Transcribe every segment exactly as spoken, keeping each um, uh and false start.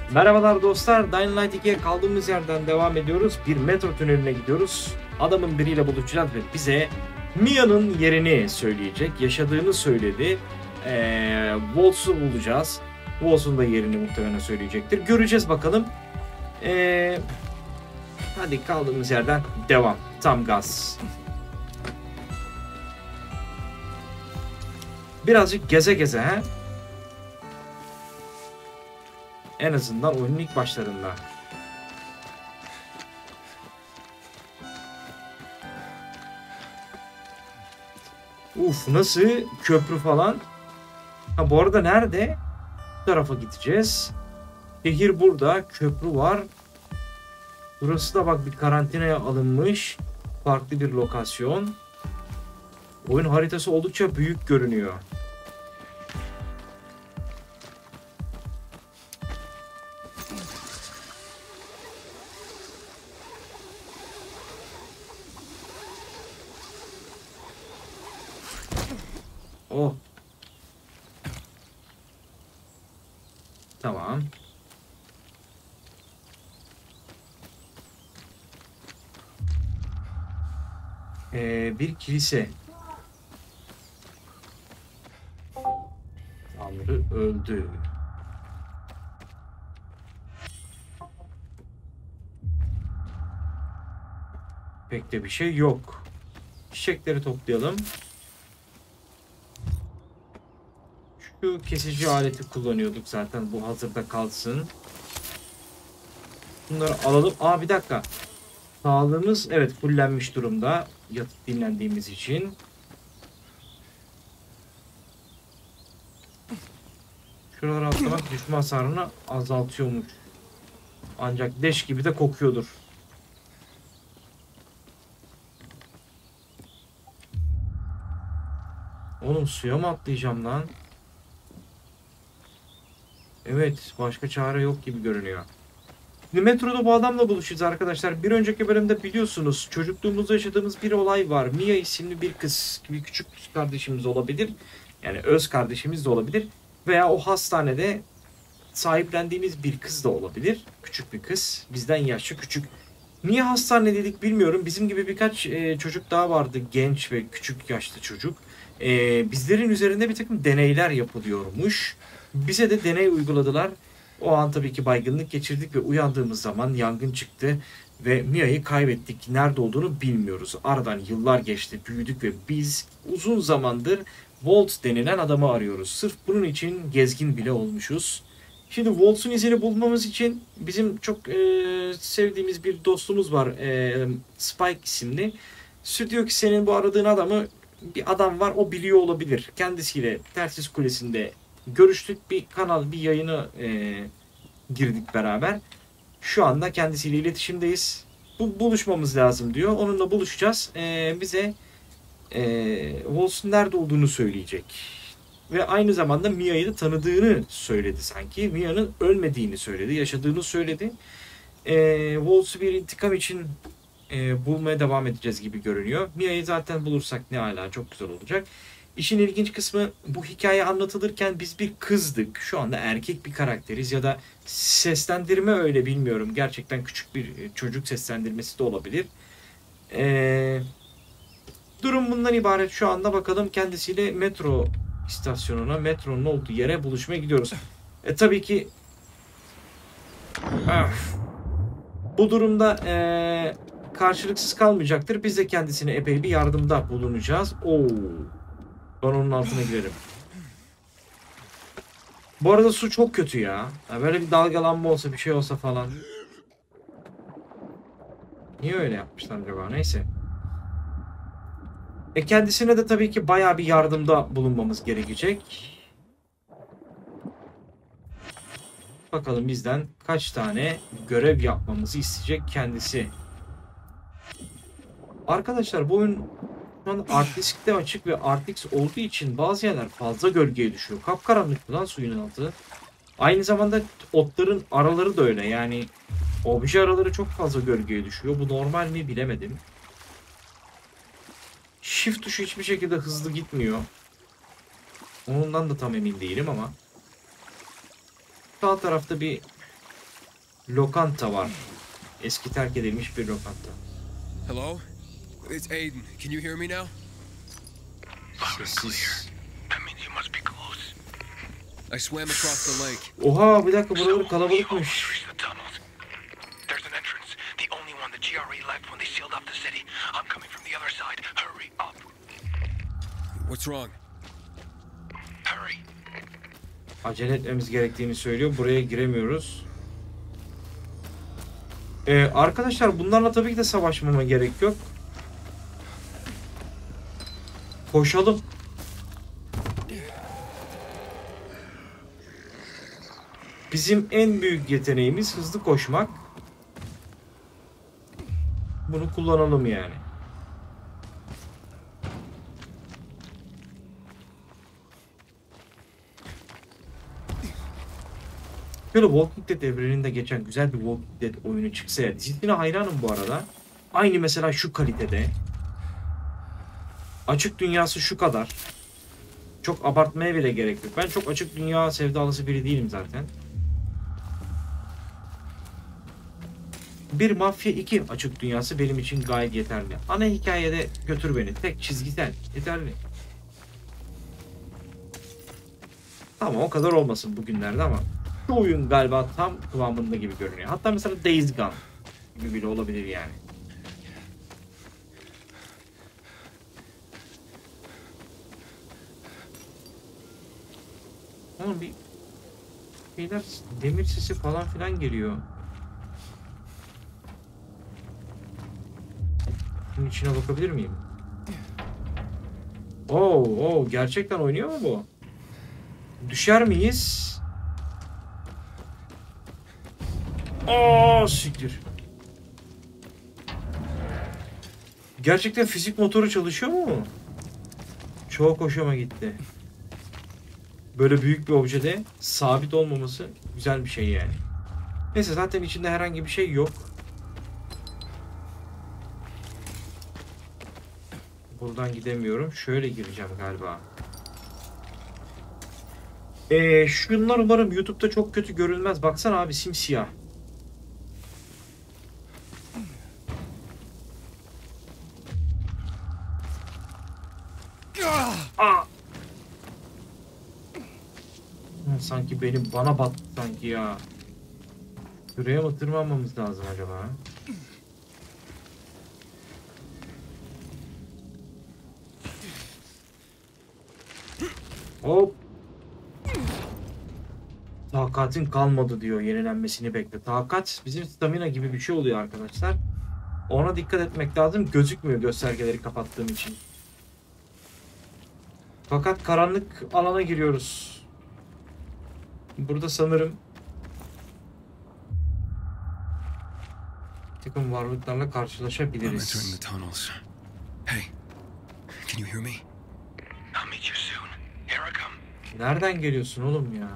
Merhabalar dostlar, Dying Light ikiye kaldığımız yerden devam ediyoruz. Bir metro tüneline gidiyoruz. Adamın biriyle buluşacağız ve bize Mia'nın yerini söyleyecek. Yaşadığını söyledi. Ee, Waltz'u bulacağız. Waltz'un da yerini muhtemelen söyleyecektir. Göreceğiz bakalım. Ee, hadi kaldığımız yerden devam. Tam gaz. Birazcık geze geze he. En azından oyunun ilk başlarında. Uf, nasıl köprü falan. Ha, bu arada nerede? Bu tarafa gideceğiz. Şehir burada. Köprü var. Burası da bak bir karantinaya alınmış. Farklı bir lokasyon. Oyun haritası oldukça büyük görünüyor. Oh. Tamam. Ee, bir kilise. Tanrı öldü. Pek de bir şey yok. Çiçekleri toplayalım. Şu kesici aleti kullanıyorduk zaten. Bu hazırda kalsın. Bunları alalım. Aa, bir dakika. Sağlığımız evet fullenmiş durumda. Yatıp dinlendiğimiz için. Şuralara atlamak düşme hasarını azaltıyormuş. Ancak leş gibi de kokuyordur. Oğlum suya mı atlayacağım lan? Evet, başka çare yok gibi görünüyor. Şimdi metroda bu adamla buluşacağız arkadaşlar. Bir önceki bölümde biliyorsunuz çocukluğumuzda yaşadığımız bir olay var. Mia isimli bir kız, bir küçük kardeşimiz olabilir. Yani öz kardeşimiz de olabilir. Veya o hastanede sahiplendiğimiz bir kız da olabilir. Küçük bir kız. Bizden yaşça küçük. Niye hastane dedik bilmiyorum. Bizim gibi birkaç e, çocuk daha vardı. Genç ve küçük yaşlı çocuk. E, bizlerin üzerinde bir takım deneyler yapılıyormuş. Bize de deney uyguladılar. O an tabii ki baygınlık geçirdik ve uyandığımız zaman yangın çıktı. Ve Mia'yı kaybettik. Nerede olduğunu bilmiyoruz. Aradan yıllar geçti, büyüdük ve biz uzun zamandır Walt denilen adamı arıyoruz. Sırf bunun için gezgin bile olmuşuz. Şimdi Waltz'un izini bulmamız için bizim çok e, sevdiğimiz bir dostumuz var. E, Spike isimli. Diyor ki senin bu aradığın adamı bir adam var, o biliyor olabilir. Kendisiyle Telsiz Kulesi'nde görüştük. Bir kanal, bir yayını e, girdik beraber. Şu anda kendisiyle iletişimdeyiz. Bu buluşmamız lazım diyor. Onunla buluşacağız. E, bize e, Waltz'un nerede olduğunu söyleyecek. Ve aynı zamanda Mia'yı da tanıdığını söyledi sanki. Mia'nın ölmediğini söyledi, yaşadığını söyledi. E, Waltz'u bir intikam için e, bulmaya devam edeceğiz gibi görünüyor. Mia'yı zaten bulursak ne ala, çok güzel olacak. İşin ilginç kısmı, bu hikaye anlatılırken biz bir kızdık. Şu anda erkek bir karakteriz ya da seslendirme öyle bilmiyorum. Gerçekten küçük bir çocuk seslendirmesi de olabilir. E, durum bundan ibaret şu anda. Bakalım, kendisiyle metro istasyonuna, metronun olduğu yere buluşmaya gidiyoruz. E tabii ki öf, bu durumda e, karşılıksız kalmayacaktır. Biz de kendisine epey bir yardımda bulunacağız. Oo, ben onun altına girerim. Bu arada su çok kötü ya. Ya böyle bir dalgalanma olsa, bir şey olsa falan. Niye öyle yapmışlar acaba? Neyse. E kendisine de tabii ki bayağı bir yardımda bulunmamız gerekecek. Bakalım bizden kaç tane görev yapmamızı isteyecek kendisi. Arkadaşlar bu oyun şu an Arctis'te açık ve Arctis olduğu için bazı yerler fazla gölgeye düşüyor. Kapkaranlık lan suyun altı. Aynı zamanda otların araları da öyle. Yani obje araları çok fazla gölgeye düşüyor. Bu normal mi bilemedim. Shift tuşu hiçbir şekilde hızlı gitmiyor. Ondan da tam emin değilim ama. Sağ tarafta bir lokanta var. Eski terk edilmiş bir lokanta. Hello? It's Aiden. Can you hear me now? Sessiz. I swam across the lake. Oha bir dakika buraları kalabalıkmış. What's wrong? Acele etmemiz gerektiğini söylüyor. Buraya giremiyoruz. Ee, arkadaşlar bunlarla tabii ki de savaşmama gerek yok. Koşalım. Bizim en büyük yeteneğimiz hızlı koşmak. Bunu kullanalım yani. Böyle Walking Dead evreninde geçen güzel bir Walking Dead oyunu çıksa ya. Dizisine hayranım bu arada. Aynı mesela şu kalitede. Açık dünyası şu kadar. Çok abartmaya bile gerek yok. Ben çok açık dünya sevdalısı biri değilim zaten. Bir Mafya iki açık dünyası benim için gayet yeterli. Ana hikayede götür beni. Tek çizgisel. Yeterli. Tamam o kadar olmasın bugünlerde ama şu oyun galiba tam kıvamında gibi görünüyor. Hatta mesela Days Gone gibi bile olabilir yani. Ama bir şeyler, demir sesi falan filan geliyor. Bunun içine bakabilir miyim? Oo, oo, gerçekten oynuyor mu bu? Düşer miyiz? Aa, siktir. Gerçekten fizik motoru çalışıyor mu? Çok hoşuma gitti. Böyle büyük bir objede sabit olmaması güzel bir şey yani. Neyse zaten içinde herhangi bir şey yok. Buradan gidemiyorum. Şöyle gireceğim galiba. Ee, şunlar umarım YouTube'da çok kötü görünmez. Baksana abi simsiyah. Aa! Sanki benim bana battı sanki ya. Şuraya mı tırmanmamız lazım acaba? Hop. Takatin kalmadı diyor. Yenilenmesini bekle. Takat bizim stamina gibi bir şey oluyor arkadaşlar. Ona dikkat etmek lazım. Gözükmüyor göstergeleri kapattığım için. Fakat karanlık alana giriyoruz. Burada sanırım bir takım varlıklarla karşılaşabiliriz. Hey, can you hear me? Nereden geliyorsun oğlum ya?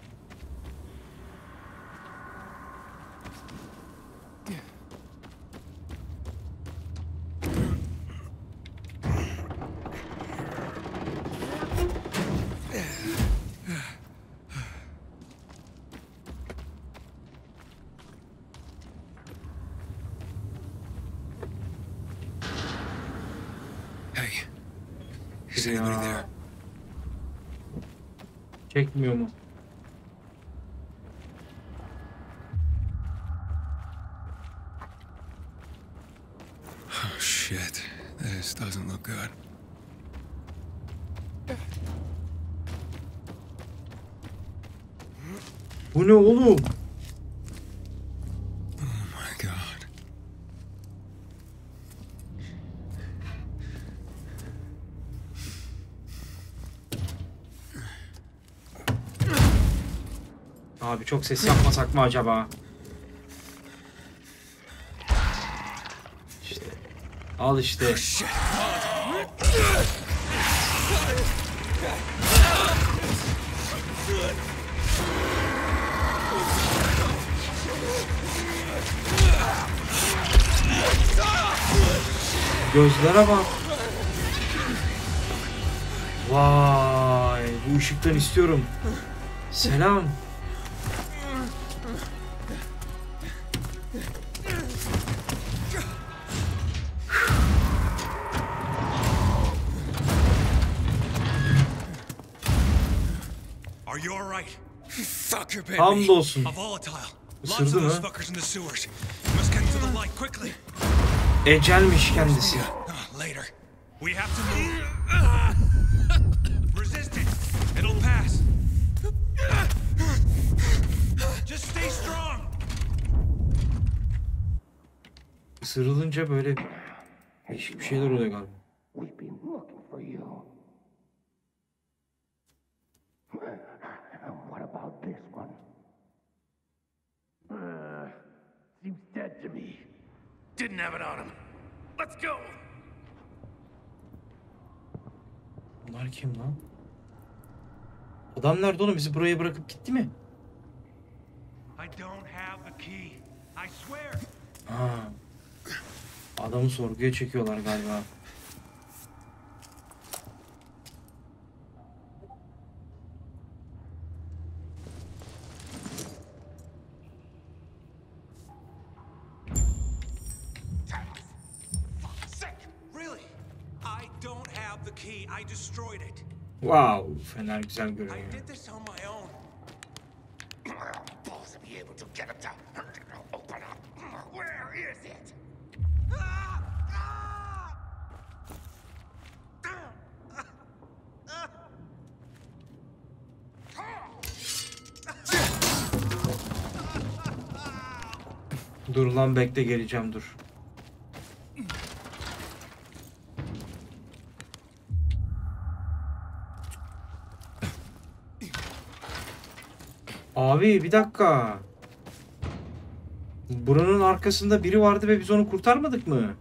Hey, is anybody there? Çekmiyor mu? Oh shit, this doesn't look good. Bu ne oğlum? Oh my god. Abi çok ses yapmasak mı acaba? İşte. Al işte. Oh shit. Gözlere bak. Vay, bu ışıktan istiyorum. Selam. Are you all right? Fucker baby. Hamdolsun. A volatile. Lots of Isırdı those mı? fuckers in the sewers. You must get to the light quickly. Ecelmiş kendisi. Uh, later. We have to move. Resist it. It'll pass. Just stay strong. Isırılınca böyle değişik bir şeyler oluyor galiba. We've been looking for you. And what about this one? Uh, seems dead to me. Didn't have it on him. Let's go. Bunlar kim lan? Adam nerede oğlum? Bizi buraya bırakıp gitti mi? I don't have the key. I swear. Ha. Adamı sorguya çekiyorlar galiba. Really? I don't have the key. I destroyed it. Wow, fener güzel I görünüyor. did this on my own. Balls to be able to get him to open up. Where is it? Dur lan bekle geleceğim dur. Abi bir dakika. Buranın arkasında biri vardı ve biz onu kurtarmadık mı?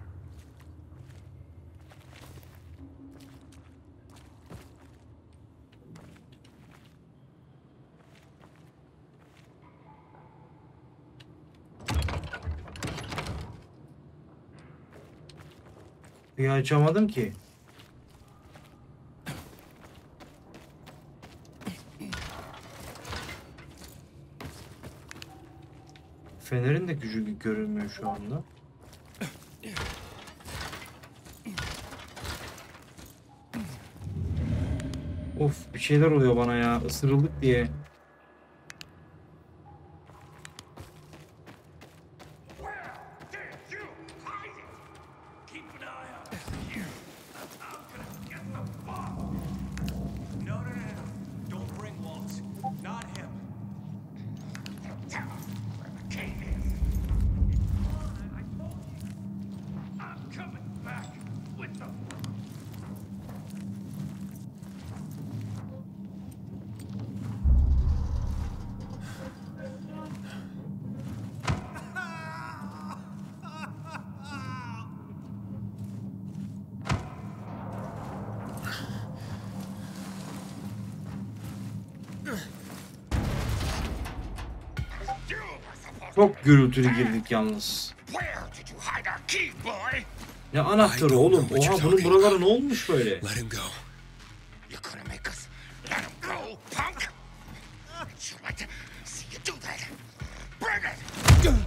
Bir açamadım ki. Fenerin de gücü görünmüyor şu anda. Of bir şeyler oluyor bana ya. Isırıldık diye. No, no, no, no. Don't bring Waltz. Not him. Tell us where the king is. I told you. I'm coming back with them. Çok gürültülü girdik yalnız. Where did you hide our key, boy? Ne anahtarı oğlum? Oha bunun buraları ne olmuş böyle? Let him go. You're gonna make us let him go, punk? I'd like to see you do that. Bring it!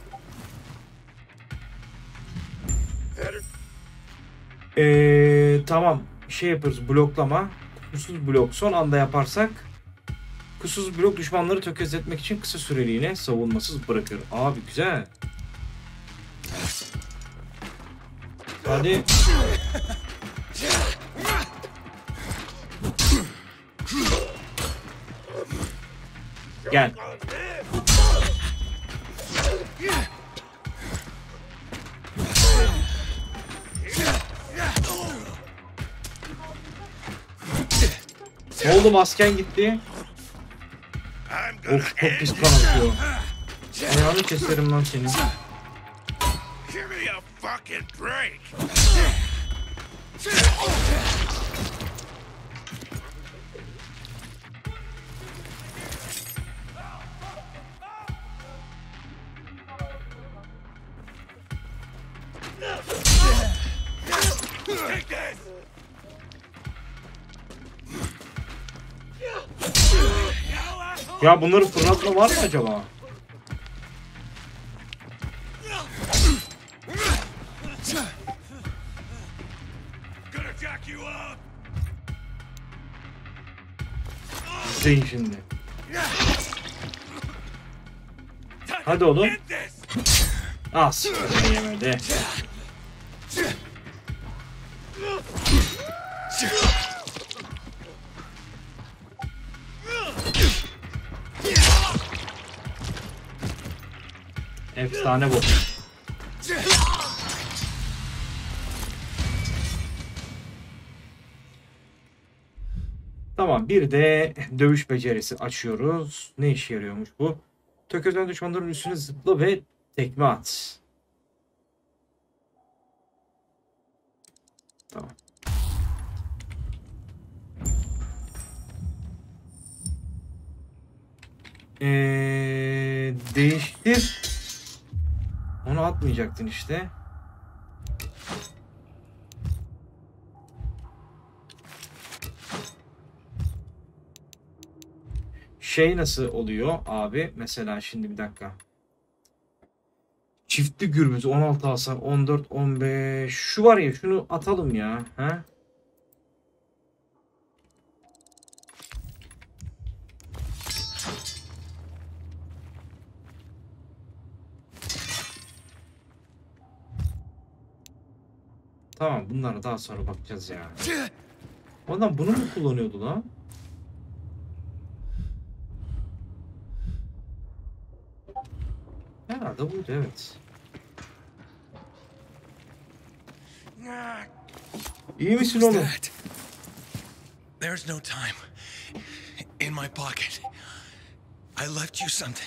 Ee, tamam. Şey yaparız bloklama. Kusursuz blok. Son anda yaparsak kusursuz blok düşmanları tökezletmek için kısa süreliğine savunmasız bırakır. Abi güzel. Hadi. Gel. Ne oldu masken gitti? Of çok pis kan atıyor. Ayağını keserim lan senin. Give me a fucking break! Take this! Ya bunları fırlatma var mı acaba? Gonna jack you up! İzleyin şimdi. Hadi oğlum. As. Yemedi. Efsane bu. Tamam, bir de dövüş becerisi açıyoruz. Ne işe yarıyormuş bu? Tökezleyen düşmanların üstüne zıpla ve tekme at. Tamam. Ee, değiştir. Onu atmayacaktın işte. Şey nasıl oluyor abi? Mesela şimdi bir dakika. Çiftli gürbüz on altı hasar on dört on beş. Şu var ya, şunu atalım ya. Ha? Tamam, bunlara daha sonra bakacağız ya. Ondan bunu mu kullanıyordu lan? Herhalde buydu, evet. İyi misin oğlum? There's no time. In my pocket. I left you something.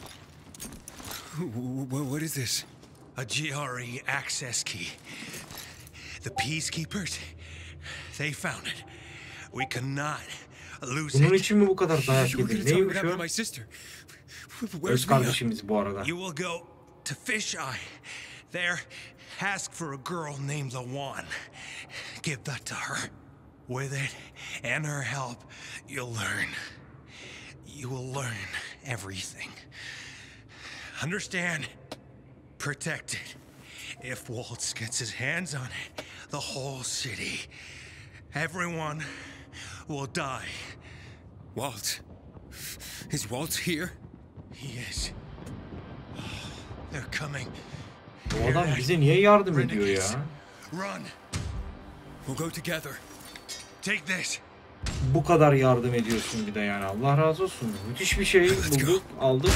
What is this? A G R E access key. The Peacekeepers, they found it. We cannot lose Bunun it. için mi bu kadar dayak yedin? Neymiş o? Öz kardeşimiz bu arada. You will go to Fisheye. There, ask for a girl named Lawan. Give that to her. With it and her help, you'll learn. You will learn everything. Understand? Protect it. If Waltz gets his hands on it, the whole city, everyone will die. Walt? Is Walt here? He is. They're coming. Bu adam bize niye yardım ediyor ya? Run. We'll go together. Take this. Bu kadar yardım ediyorsun bir de yani. Allah razı olsun. Müthiş bir şey bulduk, aldık.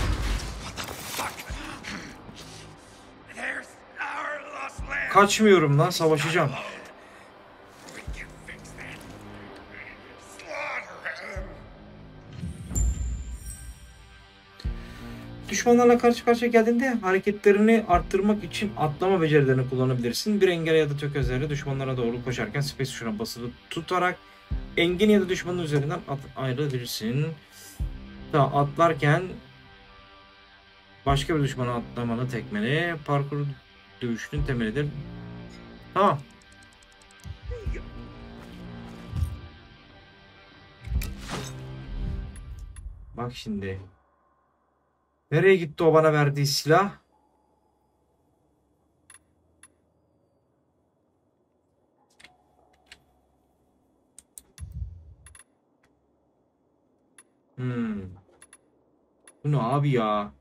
Kaçmıyorum lan, savaşacağım. Düşmanlarla karşı karşıya geldiğinde hareketlerini arttırmak için atlama becerilerini kullanabilirsin. Bir engel ya da tökezlerle düşmanlara doğru koşarken space tuşuna basılı tutarak engin ya da düşmanın üzerinden ayrılabilirsin. Daha atlarken başka bir düşmana atlamanı tekmeli. Parkur dövüşünün temelidir. Tamam. Bak şimdi. Nereye gitti o bana verdiği silah? Hmm. Bu ne abi ya?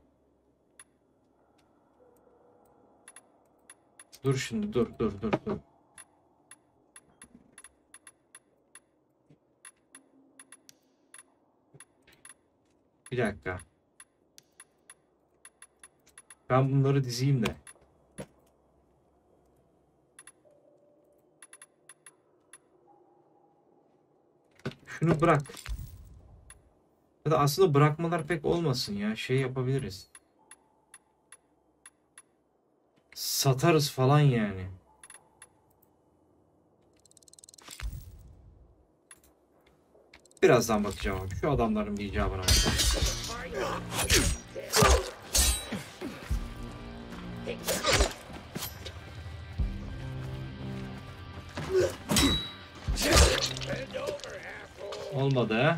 Dur şimdi, dur dur dur dur. Bir dakika. Ben bunları dizeyim de. Şunu bırak. Ya da aslında bırakmalar pek olmasın ya. Şey yapabiliriz. Satarız falan yani. Birazdan bakacağım abi. Şu adamların bir icabına bakalım. Olmadı.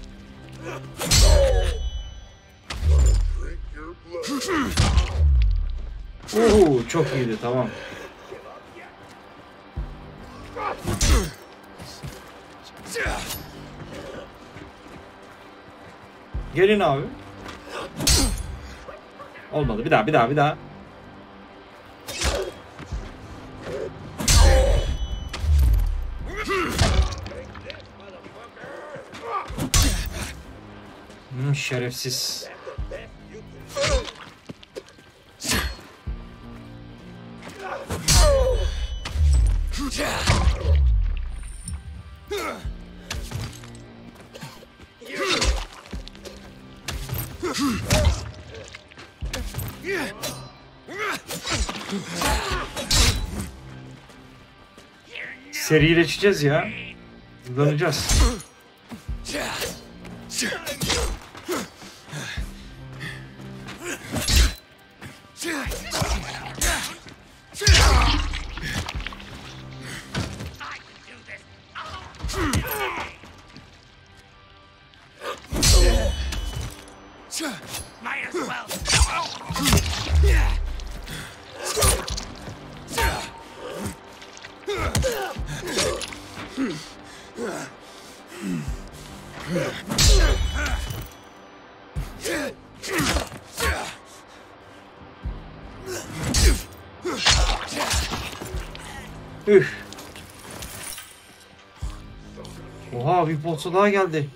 Oo, çok iyiydi, tamam. Gelin abi. Olmadı. Bir daha, bir daha, bir daha. Hmm, şerefsiz. Serileşeceğiz ya. Hızlanacağız. Might as well. Üf. Oha, bir bossa daha geldi.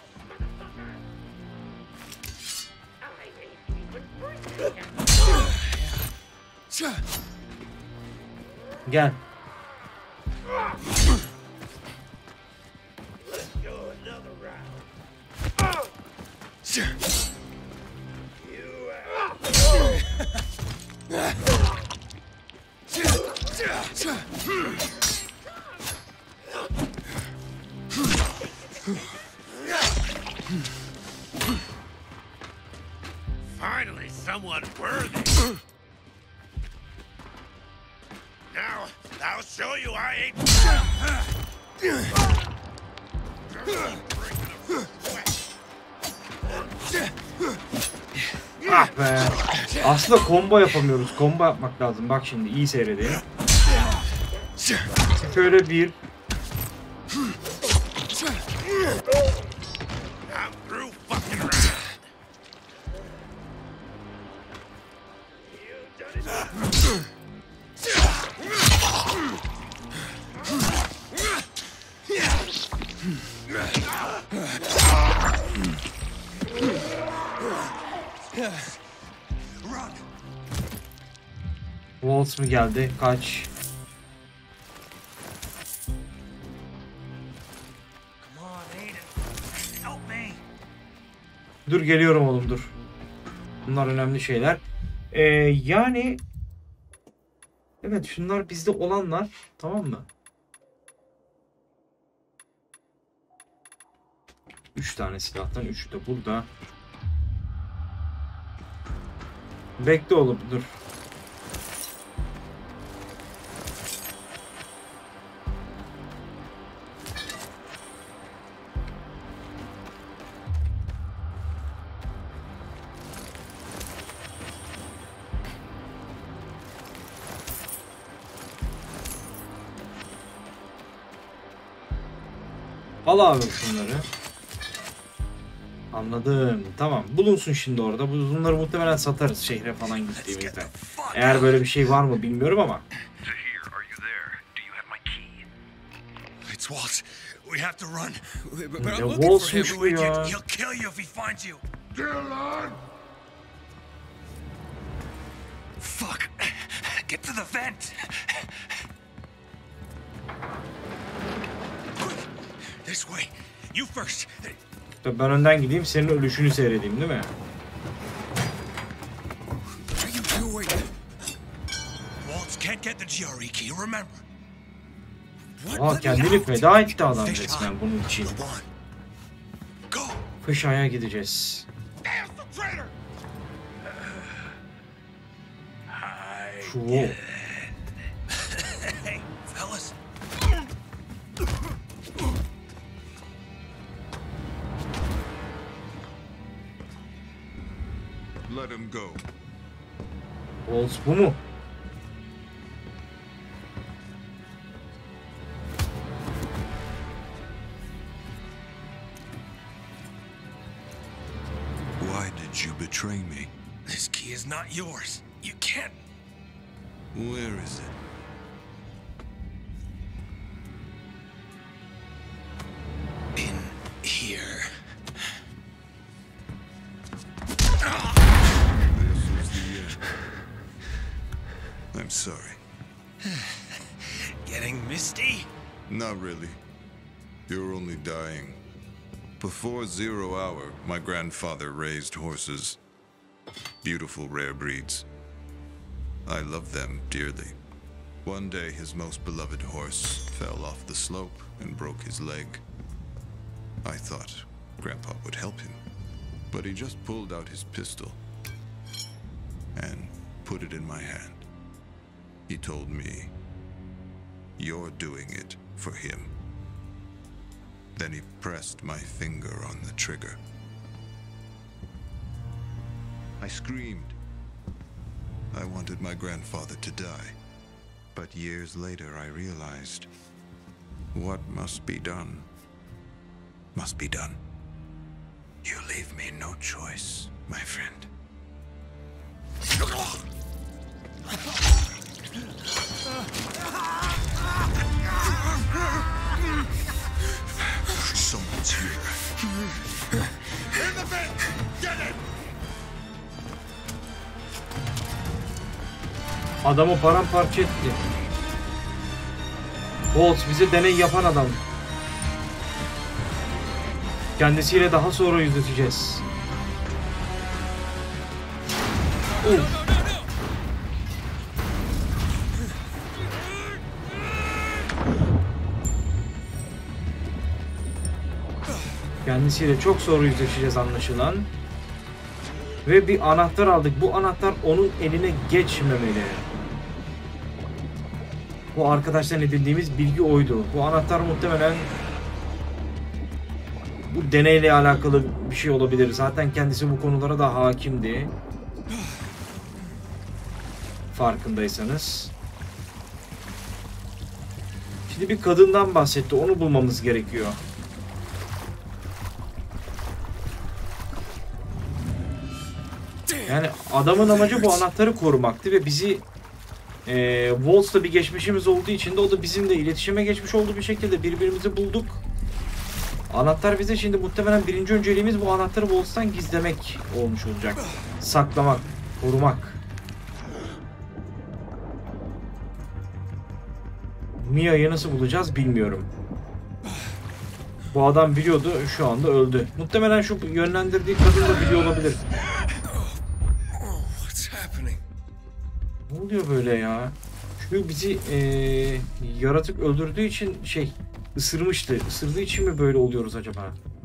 Gel. Finally, someone worthy. Now, I'll show you I ain't. Ah be. Aslında combo yapamıyoruz. Combo yapmak lazım. Bak şimdi iyi seyredin. Şöyle bir. I'm through fucking around. Run! Waltz mı geldi? Kaç. Come on, Aiden. Help me. Dur geliyorum oğlum, dur. Bunlar önemli şeyler. Ee, yani evet, şunlar bizde olanlar, tamam mı? Üç tane silahtan üçü de burada. Bekle oğlum, dur. Al abi şunları. Anladım. Tamam. Bulunsun şimdi orada. Bunları muhtemelen satarız şehre falan gittiğimizde. Eğer böyle bir şey var mı bilmiyorum ama. Zahir, are you there? Do you have my key? It's Walt. We have to run. But, but I'm Ya looking for him. Waltz'muş bu ya. He'll kill you if he finds you. Dylan! Fuck. Get to the vent. Quick. This way. You first. Tabii ben önden gideyim, senin ölüşünü seyredeyim, değil mi? What are you doing? Waltz can't get the G R E key, remember? What? Aa, Let me kendini out. feda etti adam Fish resmen eye. bunun için. The one. Go. Fışaya gideceğiz. Damn the traitor! Şu. Hey, fellas. Let him go. Waltz bu mu? did you betray me? This key is not yours. You can't. Where is it? In here. This is the end. I'm sorry. Getting misty? Not really. You're only dying. Before zero hour, my grandfather raised horses. Beautiful rare breeds. I love them dearly. One day, his most beloved horse fell off the slope and broke his leg. I thought Grandpa would help him, but he just pulled out his pistol and put it in my hand. He told me, "You're doing it for him." Then he pressed my finger on the trigger. I screamed. I wanted my grandfather to die. But years later, I realized what must be done must be done. You leave me no choice, my friend. Someone's here. In the vent! Get it! Adamı paramparça etti. Waltz bize deney yapan adam. Kendisiyle daha sonra yüzleşeceğiz. Uf. Kendisiyle çok sonra yüzleşeceğiz anlaşılan. Ve bir anahtar aldık. Bu anahtar onun eline geçmemeli. Bu arkadaştan edindiğimiz bilgi oydu. Bu anahtar muhtemelen bu deneyle alakalı bir şey olabilir. Zaten kendisi bu konulara da hakimdi. Farkındaysanız. Şimdi bir kadından bahsetti. Onu bulmamız gerekiyor. Yani adamın amacı bu anahtarı korumaktı ve bizi e, Waltz'la bir geçmişimiz olduğu için de o da bizimle iletişime geçmiş olduğu bir şekilde birbirimizi bulduk. Anahtar bize şimdi muhtemelen birinci önceliğimiz bu anahtarı Waltz'tan gizlemek olmuş olacak. Saklamak, korumak. Mia'yı nasıl bulacağız bilmiyorum. Bu adam biliyordu, şu anda öldü. Muhtemelen şu yönlendirdiği kadın da biliyor olabilir. Ne oluyor böyle ya? Çünkü bizi ee, yaratık öldürdüğü için şey ısırmıştı. Isırdığı için mi böyle oluyoruz acaba?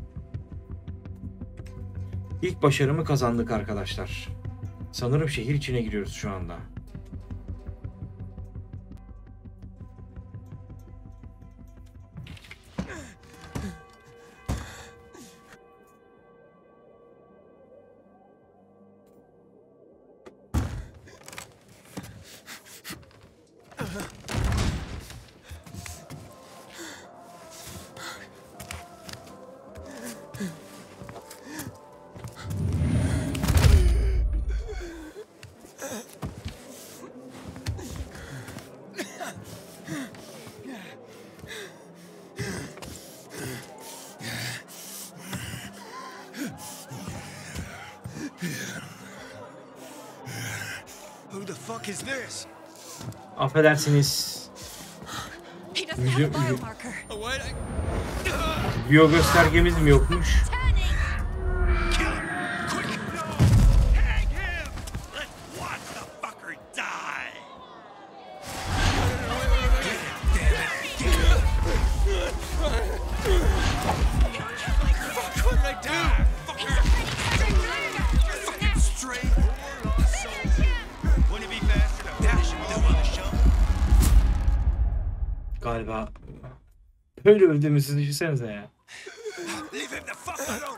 İlk başarımı kazandık arkadaşlar. Sanırım şehir içine giriyoruz şu anda. Who the fuck is this? Affedersiniz. He doesn't have a biomarker. What? Biyo göstergemiz mi yokmuş? Kill him! Quick! No! Hang him! Let's watch the fucker die! Fuck, what did I do? Fucker! Fucking straight! Wouldn't it be faster to dash him through on the show? Galiba böyle öldüğümüzü düşünsenize ya. Leave him the fuck alone!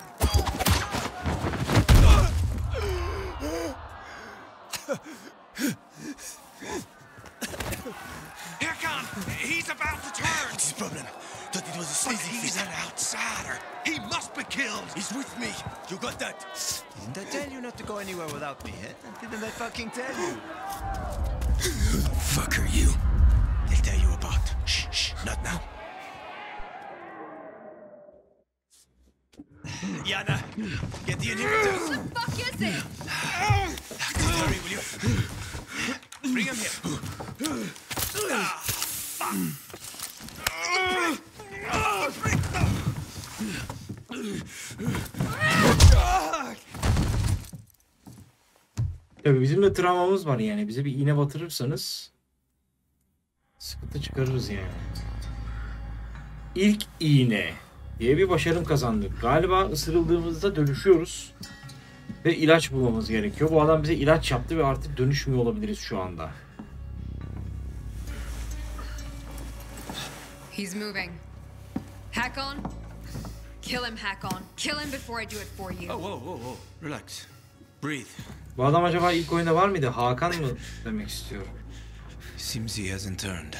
Here comes! He's about to turn! What's his problem? Thought it was a But sleazy he's fit. an outsider. He must be killed. He's with me. You got that? Didn't I tell you not to go anywhere without me, eh? Didn't I fucking tell you? Who the fuck are you? They'll tell you about. Shh, shh, not now. Yana, get the inhibitors. What the fuck is it? God, hurry, will you? Bring him here. Ah, fuck. Tabii bizim de travmamız var yani. Bize bir iğne batırırsanız sıkıntı çıkarırız yani. İlk iğne diye bir başarım kazandık. Galiba ısırıldığımızda dönüşüyoruz. Ve ilaç bulmamız gerekiyor. Bu adam bize ilaç yaptı ve artık dönüşmüyor olabiliriz şu anda. He's moving. Hakon? Kill him, Hakon. Kill him before I do it for you. Oh, whoa, whoa, whoa. Relax. Breathe. Bu adam acaba ilk oyunda var mıydı? Hakan mı demek istiyorum. Seems he hasn't turned.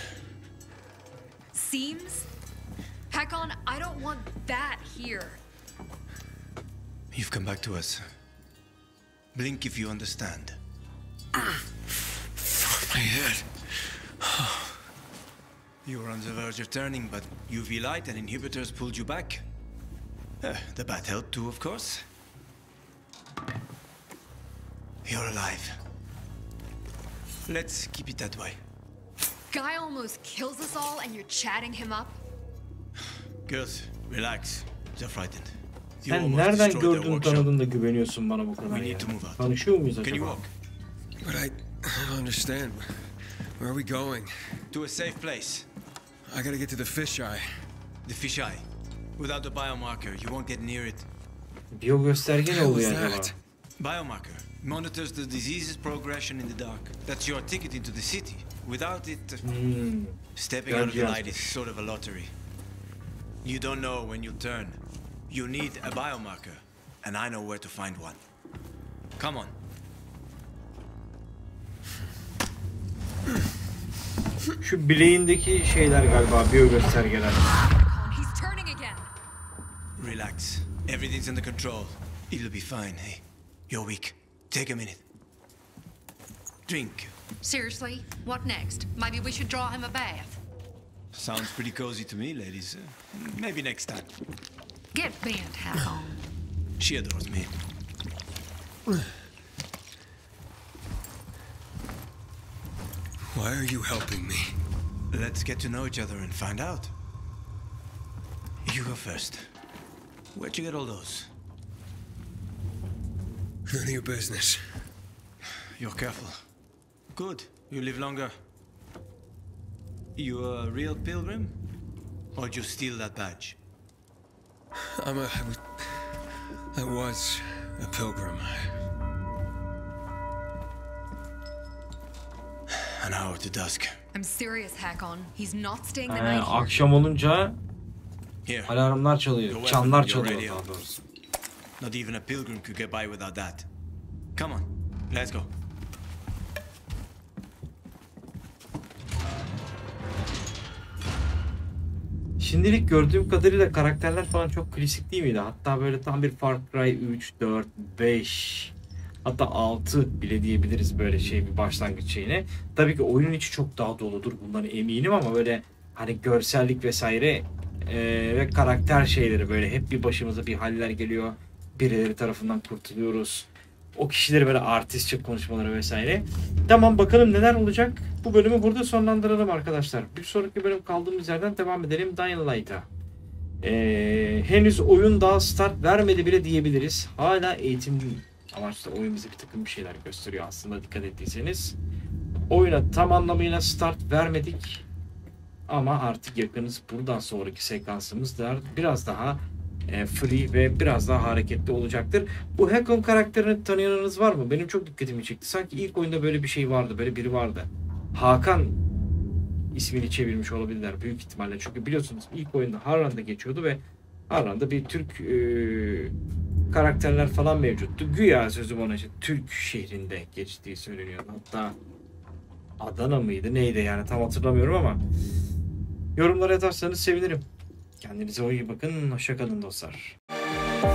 Seems? Hakon, I don't want that here. You've come back to us. Blink if you understand. My head. You were on the verge of turning, but U V light and inhibitors pulled you back. Uh, the bat helped too, of course. You're alive. Let's keep it that way. Guy almost kills us all and you're chatting him up? Girls, relax. They're frightened. You Sen almost nereden destroyed their gördün workshop. tanıdın da güveniyorsun bana bu kadar We ya? need to move out. Tanışıyor muyuz Can you acaba? walk? But I, I don't understand. Where are we going? To a safe place. I gotta get to the fisheye. The fisheye. Without the biomarker, you won't get near it. Biyo gösterge ne Hell oluyor is acaba? that? Biomarker monitors the disease's progression in the dark. That's your ticket into the city. Without it, uh, Hmm. stepping out of the Gotcha. light is sort of a lottery. You don't know when you'll turn. You need a biomarker, and I know where to find one. Come on. Şu bileğindeki şeyler galiba biyo göstergeler. Hakon, he's turning again. Relax. Everything's under control. It'll be fine, hey? You're weak. Take a minute. Drink. Seriously? What next? Maybe we should draw him a bath. Sounds pretty cozy to me, ladies. Uh, maybe next time. Get bent, Hakon. She adores me. Why are you helping me? Let's get to know each other and find out. You go first. Where'd you get all those? None of your business. You're careful. Good. You live longer. You a real pilgrim? Or did you steal that badge? I'm a... I was, I was a pilgrim. An hour to dusk. I'm serious, Hakon. He's not staying the Ee, night here. akşam olunca Here. alarmlar çalıyor. Çanlar çalıyor daha doğrusu. Not even a pilgrim could get by without that. Come on. Let's go. Şimdilik gördüğüm kadarıyla karakterler falan çok klasik değil miydi? Hatta böyle tam bir Far Cry üç, dört, beş hatta altı bile diyebiliriz böyle şey bir başlangıç şeyine. Tabii ki oyunun içi çok daha doludur bundan eminim ama böyle hani görsellik vesaire e, ve karakter şeyleri böyle hep bir başımıza bir haller geliyor. Birileri tarafından kurtuluyoruz. O kişileri böyle artistçe konuşmaları vesaire. Tamam bakalım neler olacak. Bu bölümü burada sonlandıralım arkadaşlar. Bir sonraki bölüm kaldığımız yerden devam edelim Dying Light'a. Ee, henüz oyun daha start vermedi bile diyebiliriz. Hala eğitim amaçlı oyun bize bir takım bir şeyler gösteriyor aslında dikkat ettiyseniz. Oyuna tam anlamıyla start vermedik. Ama artık yakınız. Buradan sonraki sekansımız da biraz daha e, free ve biraz daha hareketli olacaktır. Bu Hakon karakterini tanıyanınız var mı? Benim çok dikkatimi çekti. Sanki ilk oyunda böyle bir şey vardı. Böyle biri vardı. Hakan ismini çevirmiş olabilirler büyük ihtimalle. Çünkü biliyorsunuz ilk oyunda Harran'da geçiyordu ve Harran'da bir Türk e, karakterler falan mevcuttu. Güya sözüm ona işte Türk şehrinde geçtiği söyleniyordu. Hatta Adana mıydı neydi yani tam hatırlamıyorum ama yorumlara yazarsanız sevinirim. Kendinize iyi bakın. Hoşça kalın dostlar.